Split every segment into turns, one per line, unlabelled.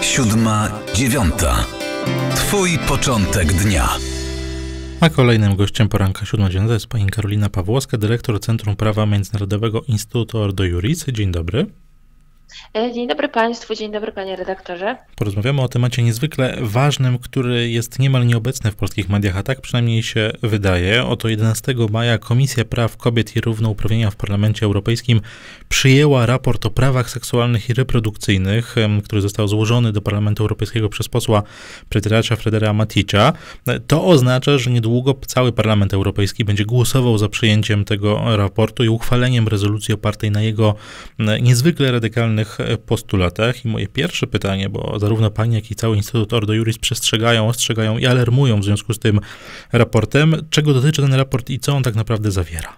7:09. Twój początek dnia.
A kolejnym gościem poranka 7:09 jest pani Karolina Pawłowska, dyrektor Centrum Prawa Międzynarodowego Instytutu Ordo Iuris. Dzień dobry.
Dzień dobry Państwu, dzień dobry Panie redaktorze.
Porozmawiamy o temacie niezwykle ważnym, który jest niemal nieobecny w polskich mediach, a tak przynajmniej się wydaje. Oto 11 maja Komisja Praw Kobiet i Równouprawnienia w Parlamencie Europejskim przyjęła raport o prawach seksualnych i reprodukcyjnych, który został złożony do Parlamentu Europejskiego przez posła Predracia Fredera Maticza. To oznacza, że niedługo cały Parlament Europejski będzie głosował za przyjęciem tego raportu i uchwaleniem rezolucji opartej na jego niezwykle radykalnych postulatach. I moje pierwsze pytanie, bo zarówno pani, jak i cały Instytut Ordo Iuris ostrzegają i alarmują w związku z tym raportem. Czego dotyczy ten raport i co on tak naprawdę zawiera?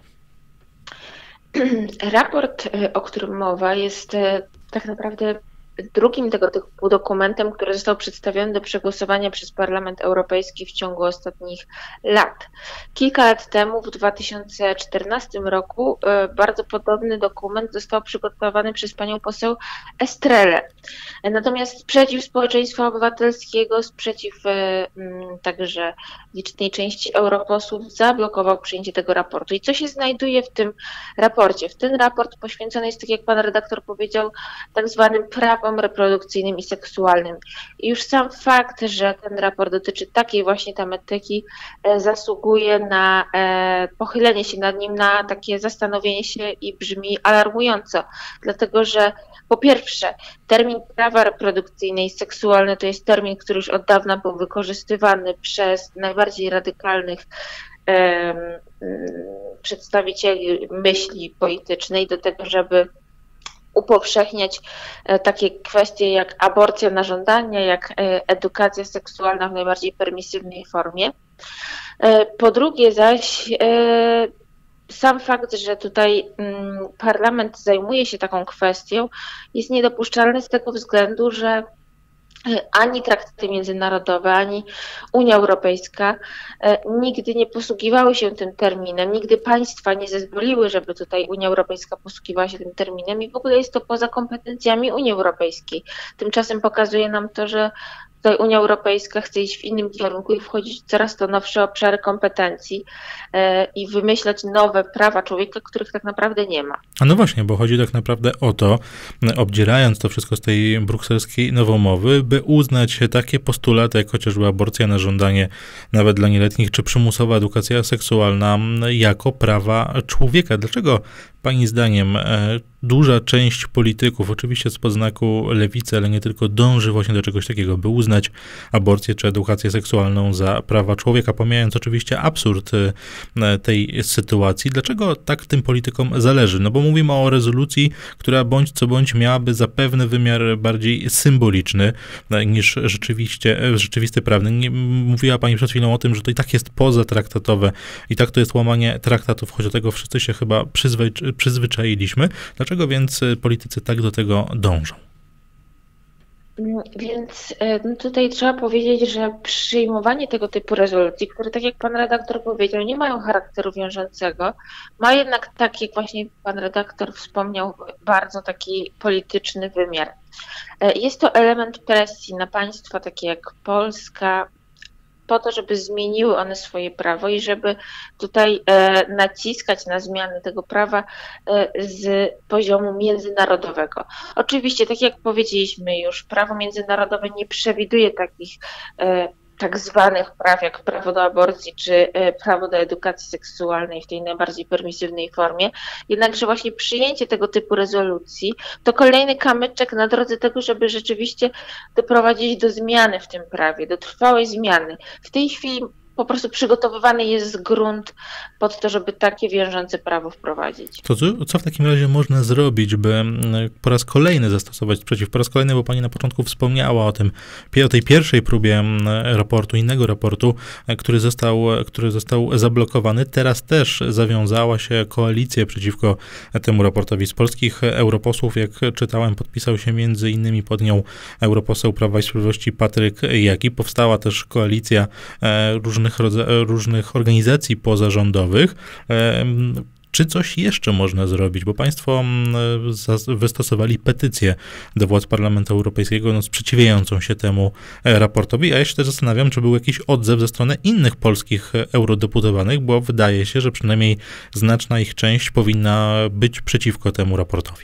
Raport, o którym mowa, jest tak naprawdę drugim tego typu dokumentem, który został przedstawiony do przegłosowania przez Parlament Europejski w ciągu ostatnich lat. Kilka lat temu, w 2014 roku, bardzo podobny dokument został przygotowany przez panią poseł Estrelę. Natomiast sprzeciw społeczeństwa obywatelskiego, sprzeciw także licznej części europosłów zablokował przyjęcie tego raportu. I co się znajduje w tym raporcie? Ten raport poświęcony jest, tak jak pan redaktor powiedział, tak zwanym prawom reprodukcyjnym i seksualnym. I już sam fakt, że ten raport dotyczy takiej właśnie tematyki, zasługuje na pochylenie się nad nim, na takie zastanowienie się i brzmi alarmująco. Dlatego, że po pierwsze, termin prawa reprodukcyjne i seksualne to jest termin, który już od dawna był wykorzystywany przez najbardziej radykalnych przedstawicieli myśli politycznej do tego, żeby upowszechniać takie kwestie jak aborcja na żądanie, jak edukacja seksualna w najbardziej permisywnej formie. Po drugie zaś sam fakt, że tutaj parlament zajmuje się taką kwestią, jest niedopuszczalny z tego względu, że ani traktaty międzynarodowe, ani Unia Europejska nigdy nie posługiwały się tym terminem, nigdy państwa nie zezwoliły, żeby tutaj Unia Europejska posługiwała się tym terminem i w ogóle jest to poza kompetencjami Unii Europejskiej. Tymczasem pokazuje nam to, że tutaj Unia Europejska chce iść w innym kierunku i wchodzić w coraz to nowsze obszary kompetencji i wymyślać nowe prawa człowieka, których tak naprawdę nie ma.
A no właśnie, bo chodzi tak naprawdę o to, obdzierając to wszystko z tej brukselskiej nowomowy, by uznać takie postulaty, jak chociażby aborcja na żądanie nawet dla nieletnich, czy przymusowa edukacja seksualna jako prawa człowieka. Dlaczego pani zdaniem duża część polityków, oczywiście spod znaku lewicy, ale nie tylko, dąży właśnie do czegoś takiego, by uznać aborcję czy edukację seksualną za prawa człowieka, pomijając oczywiście absurd tej sytuacji? Dlaczego tak tym politykom zależy? No bo mówimy o rezolucji, która bądź co bądź miałaby zapewne wymiar bardziej symboliczny niż rzeczywisty prawny. Mówiła pani przed chwilą o tym, że to i tak jest pozatraktatowe i tak to jest łamanie traktatów, choć do tego wszyscy się chyba przyzwyczailiśmy. Dlaczego więc politycy tak do tego dążą?
Więc tutaj trzeba powiedzieć, że przyjmowanie tego typu rezolucji, które, tak jak pan redaktor powiedział, nie mają charakteru wiążącego, ma jednak, tak jak właśnie pan redaktor wspomniał, bardzo taki polityczny wymiar. Jest to element presji na państwa takie jak Polska, po to, żeby zmieniły one swoje prawo i żeby tutaj naciskać na zmiany tego prawa z poziomu międzynarodowego. Oczywiście, tak jak powiedzieliśmy już, prawo międzynarodowe nie przewiduje takich tak zwanych praw jak prawo do aborcji czy prawo do edukacji seksualnej w tej najbardziej permisywnej formie. Jednakże właśnie przyjęcie tego typu rezolucji to kolejny kamyczek na drodze tego, żeby rzeczywiście doprowadzić do zmiany w tym prawie, do trwałej zmiany. W tej chwili po prostu przygotowywany jest grunt pod to, żeby takie wiążące prawo wprowadzić.
To co w takim razie można zrobić, by po raz kolejny zastosować sprzeciw? Po raz kolejny, bo pani na początku wspomniała o tej pierwszej próbie raportu, innego raportu, który został zablokowany. Teraz też zawiązała się koalicja przeciwko temu raportowi. Z polskich europosłów, jak czytałem, podpisał się między innymi pod nią europoseł Prawa i Sprawiedliwości Patryk Jaki. Powstała też koalicja różnych organizacji pozarządowych. Czy coś jeszcze można zrobić? Bo państwo wystosowali petycję do władz Parlamentu Europejskiego sprzeciwiającą się temu raportowi, a ja się też zastanawiam, czy był jakiś odzew ze strony innych polskich eurodeputowanych, bo wydaje się, że przynajmniej znaczna ich część powinna być przeciwko temu raportowi.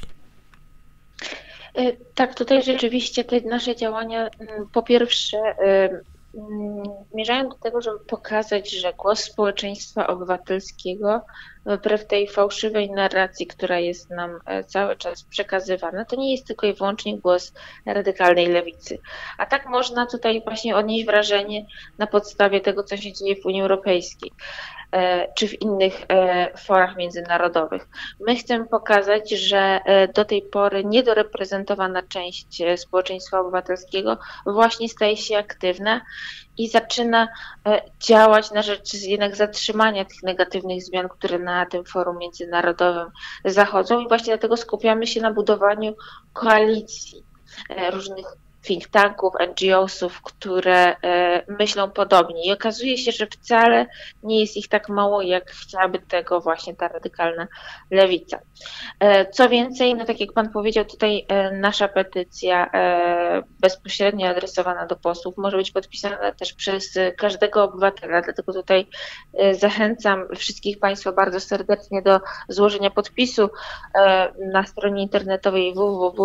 Tak, tutaj rzeczywiście te nasze działania po pierwsze zmierzają do tego, żeby pokazać, że głos społeczeństwa obywatelskiego wbrew tej fałszywej narracji, która jest nam cały czas przekazywana, to nie jest tylko i wyłącznie głos radykalnej lewicy. A tak można tutaj właśnie odnieść wrażenie na podstawie tego, co się dzieje w Unii Europejskiej czy w innych forach międzynarodowych. My chcemy pokazać, że do tej pory niedoreprezentowana część społeczeństwa obywatelskiego właśnie staje się aktywna i zaczyna działać na rzecz jednak zatrzymania tych negatywnych zmian, które na tym forum międzynarodowym zachodzą i właśnie dlatego skupiamy się na budowaniu koalicji różnych think tanków, NGO-sów, które myślą podobnie. I okazuje się, że wcale nie jest ich tak mało, jak chciałaby tego właśnie ta radykalna lewica. Co więcej, no tak jak pan powiedział, tutaj nasza petycja bezpośrednio adresowana do posłów może być podpisana też przez każdego obywatela, dlatego tutaj zachęcam wszystkich państwa bardzo serdecznie do złożenia podpisu na stronie internetowej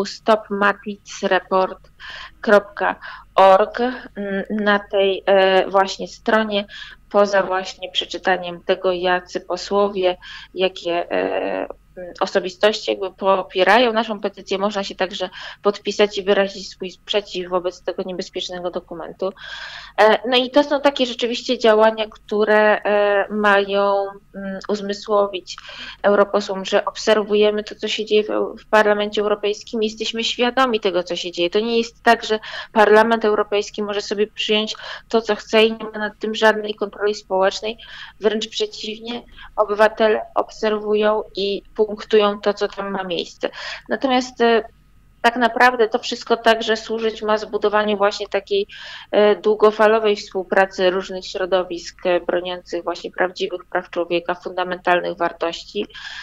www.stopmaticreport.org. Na tej właśnie stronie, poza właśnie przeczytaniem tego, jacy posłowie, jakie osobistości jakby popierają naszą petycję, można się także podpisać i wyrazić swój sprzeciw wobec tego niebezpiecznego dokumentu. No i to są takie rzeczywiście działania, które mają uzmysłowić europosłom, że obserwujemy to, co się dzieje w Parlamencie Europejskim, jesteśmy świadomi tego, co się dzieje. To nie jest tak, że Parlament Europejski może sobie przyjąć to, co chce i nie ma nad tym żadnej kontroli społecznej. Wręcz przeciwnie, obywatele obserwują i punktują to, co tam ma miejsce. Natomiast tak naprawdę to wszystko także służyć ma zbudowaniu właśnie takiej długofalowej współpracy różnych środowisk broniących właśnie prawdziwych praw człowieka, fundamentalnych wartości,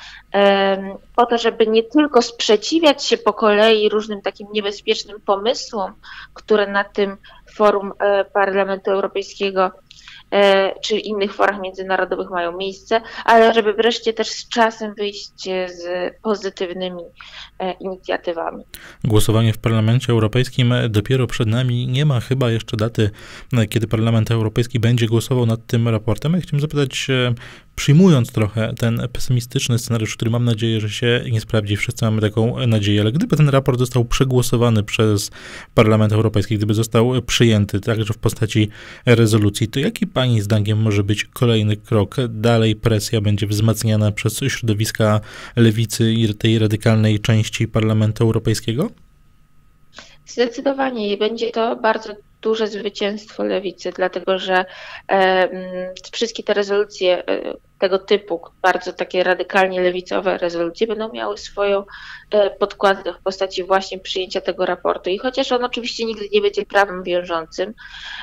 po to, żeby nie tylko sprzeciwiać się po kolei różnym takim niebezpiecznym pomysłom, które na tym forum Parlamentu Europejskiego czy innych forach międzynarodowych mają miejsce, ale żeby wreszcie też z czasem wyjść z pozytywnymi inicjatywami.
Głosowanie w Parlamencie Europejskim dopiero przed nami. Nie ma chyba jeszcze daty, kiedy Parlament Europejski będzie głosował nad tym raportem. Ja chciałem zapytać, przyjmując trochę ten pesymistyczny scenariusz, który mam nadzieję, że się nie sprawdzi, wszyscy mamy taką nadzieję, ale gdyby ten raport został przegłosowany przez Parlament Europejski, gdyby został przyjęty także w postaci rezolucji, to jaki pani zdaniem może być kolejny krok? Dalej presja będzie wzmacniana przez środowiska lewicy i tej radykalnej części Parlamentu Europejskiego?
Zdecydowanie i będzie to bardzo duże zwycięstwo lewicy, dlatego że wszystkie te rezolucje tego typu, bardzo takie radykalnie lewicowe rezolucje, będą miały swoją podkładę w postaci właśnie przyjęcia tego raportu. I chociaż on oczywiście nigdy nie będzie prawem wiążącym,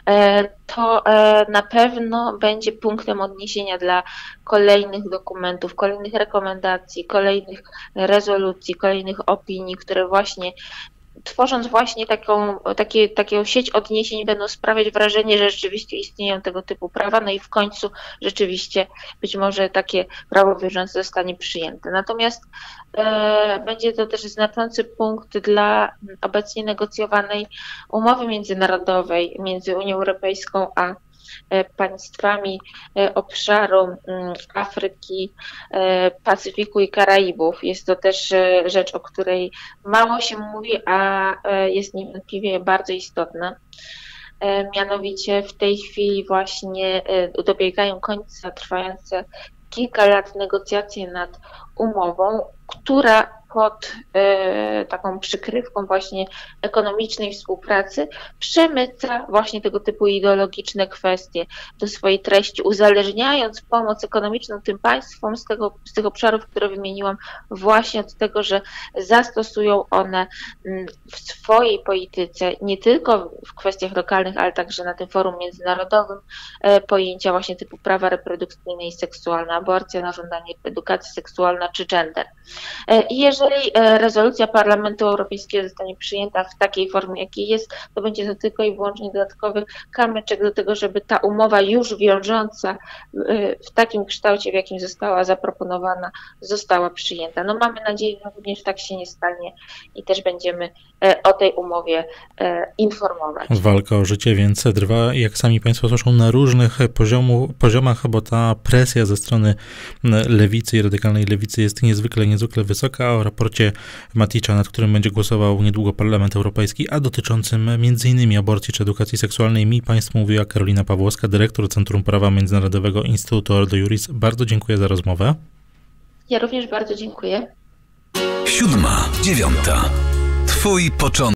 to na pewno będzie punktem odniesienia dla kolejnych dokumentów, kolejnych rekomendacji, kolejnych rezolucji, kolejnych opinii, które właśnie tworząc właśnie taką sieć odniesień będą sprawiać wrażenie, że rzeczywiście istnieją tego typu prawa, no i w końcu rzeczywiście być może takie prawo wiążące zostanie przyjęte. Natomiast będzie to też znaczący punkt dla obecnie negocjowanej umowy międzynarodowej między Unią Europejską a państwami obszaru Afryki, Pacyfiku i Karaibów. Jest to też rzecz, o której mało się mówi, a jest niewątpliwie bardzo istotna. Mianowicie w tej chwili właśnie dobiegają końca trwające kilka lat negocjacje nad umową, która pod taką przykrywką właśnie ekonomicznej współpracy przemyca właśnie tego typu ideologiczne kwestie do swojej treści, uzależniając pomoc ekonomiczną tym państwom z tych obszarów, które wymieniłam, właśnie od tego, że zastosują one w swojej polityce, nie tylko w kwestiach lokalnych, ale także na tym forum międzynarodowym, pojęcia właśnie typu prawa reprodukcyjne i seksualne, aborcja na żądanie, edukacja seksualna czy gender. I jeżeli rezolucja Parlamentu Europejskiego zostanie przyjęta w takiej formie, jakiej jest, to będzie to tylko i wyłącznie dodatkowy kamyczek do tego, żeby ta umowa już wiążąca w takim kształcie, w jakim została zaproponowana, została przyjęta. No mamy nadzieję, że również tak się nie stanie i też będziemy o tej umowie informować.
Walka o życie więc trwa, jak sami Państwo słyszą, na różnych poziomach, bo ta presja ze strony lewicy i radykalnej lewicy jest niezwykle wysoka. O raporcie Maticza, nad którym będzie głosował niedługo Parlament Europejski, a dotyczącym m.in. aborcji czy edukacji seksualnej, mi Państwu mówiła Karolina Pawłowska, dyrektor Centrum Prawa Międzynarodowego Instytutu Ordo Iuris. Bardzo dziękuję za rozmowę.
Ja również bardzo dziękuję.
7:09. Twój początek.